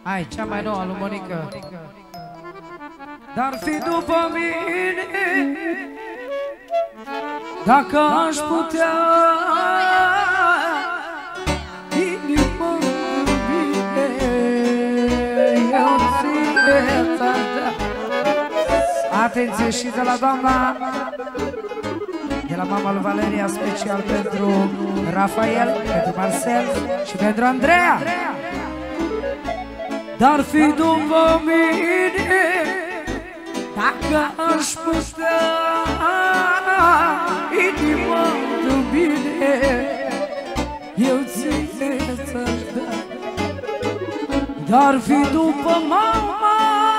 Hai, cea mai nouă, lui Monica. Dar fi după mine, dacă aș putea, inima mine, eu ție ți-aș da. Atenție și de la doamna, de la mama lui Valeria, special pentru Rafael, pentru Marcel și pentru Andreea. Dar fi după mine, dacă aș putea, inima de bine, eu ție ți-aș da. Dar fi după mama,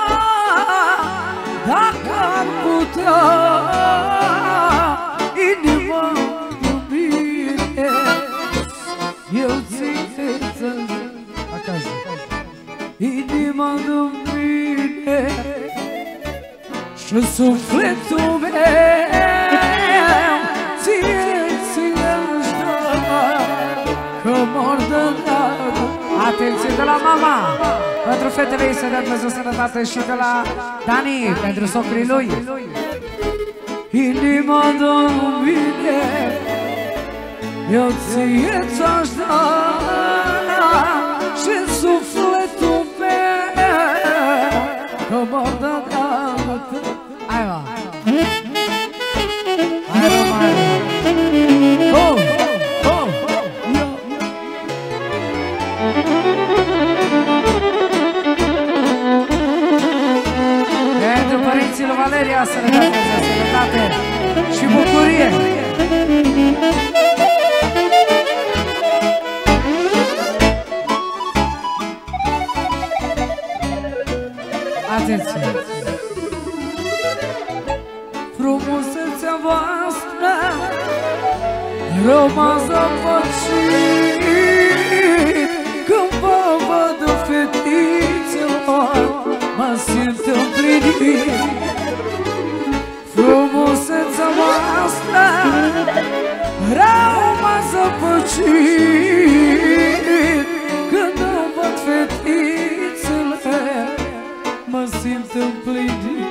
dacă ar putea, inima de bine, eu ție ți-aș da. Acasă. Inima de mine și sufletul meu, ție-ți-aș da, că mor de drag. Atenție de la mama, pentru fetele ei să dea Dumnezeu sănătate, și de la Dani, pentru socrii lui. Inima de mine, eu ție-ți-aș da, și sufletul meu, că mor de dragul tău. Hai, mă! Hai, mă, mai! Go! Go! Pentru părinții lui Valeria, sănătate, sănătate și bucurie! Atenție! Frumusețea voastră rămasă păcit, când vă văd fetițelor, mă simt împlinit. Frumusețea voastră rămasă păcit, când îmi văd fetițele, mă simt împlinit.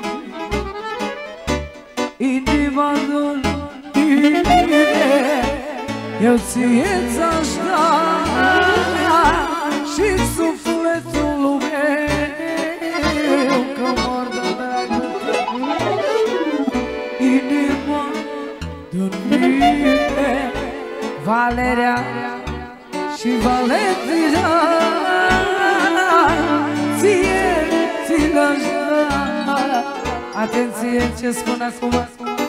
Inima de mine, eu ție ți-aș da, și sufletul meu, că mor de dragul tău. Inima de mine, Valeria și Valentina, ție ți-l-aș da. Atenție ce spun acum.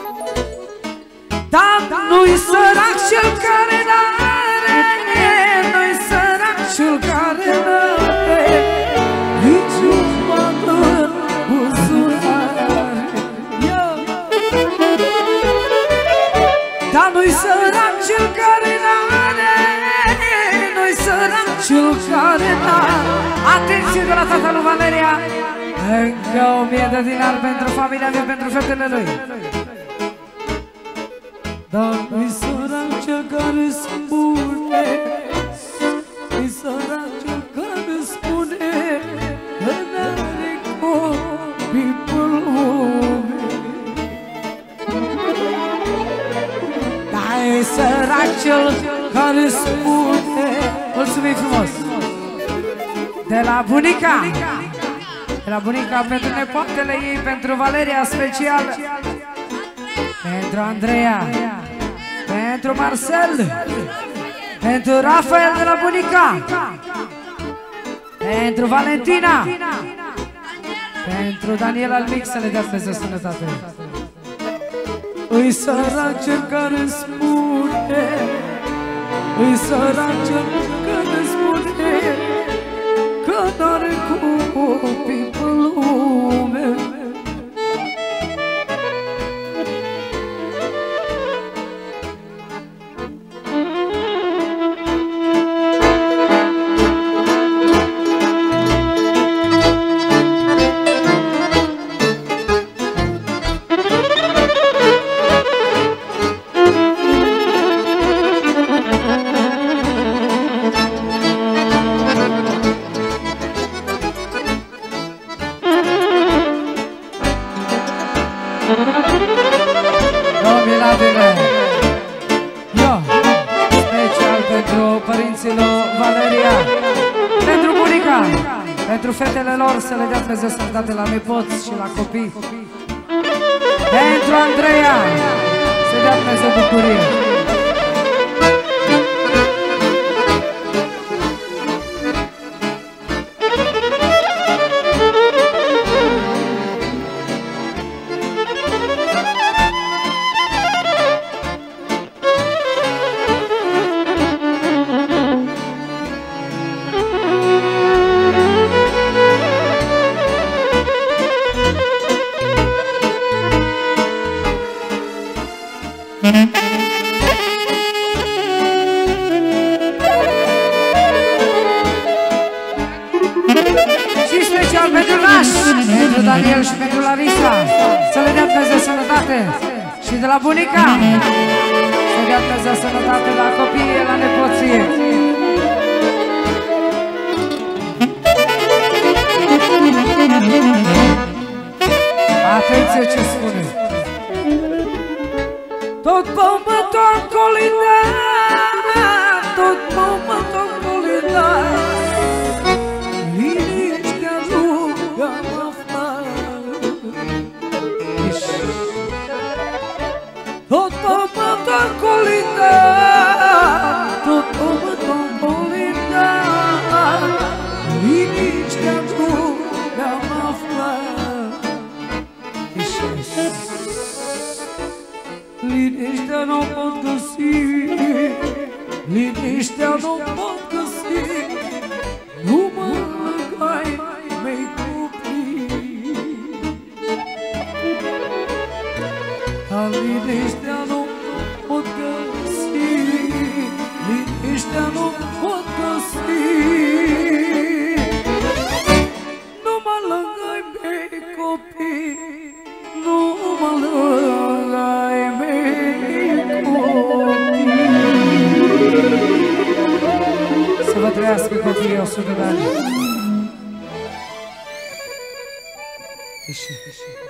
Dar nu-i sărac cel care n-are, nu-i sărac cel care n-are niciun ban în buzunare. Dar nu-i sărac cel care n-are, nu-i sărac cel care n-are. Atenție de la tata lui Valeria, încă 1000 de dinari pentru familia mea, pentru fetele lui. Dar nu-i sărac cel care spune, nu-i sărac cel care spune că n-are copii pe lume. Dar e sărac cel care spune, mulțumim frumos, de la bunica, de la bunica pentru nepoatele ei, pentru Valeria special, pentru Andreea, pentru Marcel, pentru Rafael de la bunica, pentru Valentina, pentru Daniel al mic, să le dea Dumnezeu sănătate. Îi sărac cel care spune, îi sărac cel care spune că n-are copii pe lume. Pentru fetele lor să le dea Dumnezeu sănătate la nepoți și la copii. Pentru Andreea să dea Dumnezeu bucurie. Și special pentru Naș, pentru Daniel și pentru Larisa, să le dea Dumnezeu sănătate. Și de la bunica, să dea Dumnezeu sănătate la copii, la nepoție. Atenție ce spune. Tot pământul colindat, tot pământul colindat, liniștea nu am aflat. Tot pământul colindat, tot pământul colindat, liniștea nu am aflat. Liniștea nu pot găsi, liniștea nu pot găsi, numai lângă-ai mei copii. Liniștea nu pot găsi, liniștea nu pot găsi, numai lângă-ai mei copii, numai lângă-ai mei copii. Să vă trăiască copiii 100 de ani.